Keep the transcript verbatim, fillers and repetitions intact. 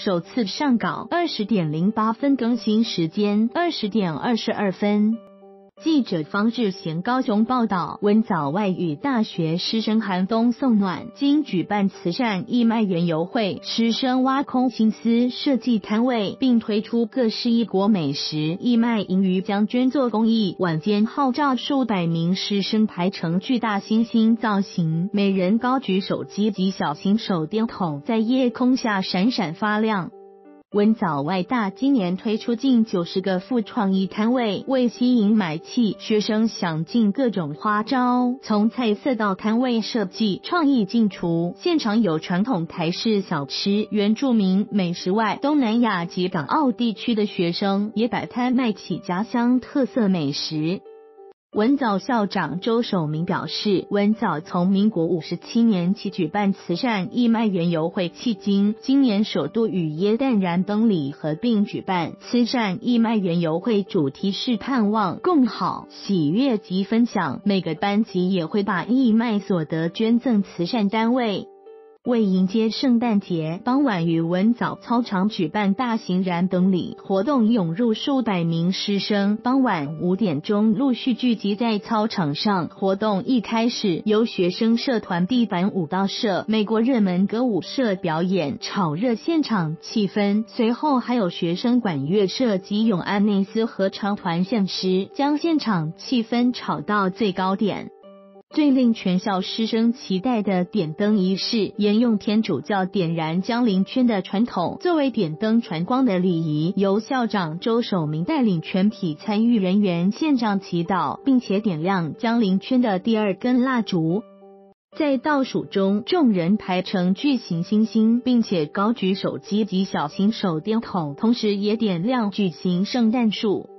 首次上稿二十点零八分，更新时间二十点二十二分。记者方志贤高雄报道，文藻外语大学师生寒冬送暖，今举办慈善义卖园游会，师生挖空心思设计摊位，并推出各式异国美食义卖，盈余将捐作公益。晚间号召数百名师生排成巨大星星造型，每人高举手机及小型手电筒，在夜空下闪闪发亮。文藻外大今年推出近九十个副创意摊位，为吸引买气，学生想尽各种花招，从菜色到摊位设计，创意进厨。现场有传统台式小吃、原住民美食外，东南亚及港澳地区的学生也摆摊卖起家乡特色美食。文藻校长周守明表示，文藻从民国五十七年起举办慈善义卖园游会，迄今今年首度与耶诞燃灯礼合并举办慈善义卖园游会，主题是盼望、共好、喜悦及分享。每个班级也会把义卖所得捐赠慈善单位。为迎接圣诞节，傍晚于文藻操场举办大型燃灯礼活动，涌入数百名师生。傍晚五点钟陆续聚集在操场上。活动一开始由学生社团地板舞蹈社、美国热门歌舞社表演，炒热现场气氛。随后还有学生管乐社及永安内斯合唱团献诗，将现场气氛炒到最高点。最令全校师生期待的点灯仪式，沿用天主教点燃江陵圈的传统，作为点灯传光的礼仪，由校长周守明带领全体参与人员献上祈祷，并且点亮江陵圈的第二根蜡烛。在倒数中，众人排成巨型星星，并且高举手机及小型手电筒，同时也点亮巨型圣诞树。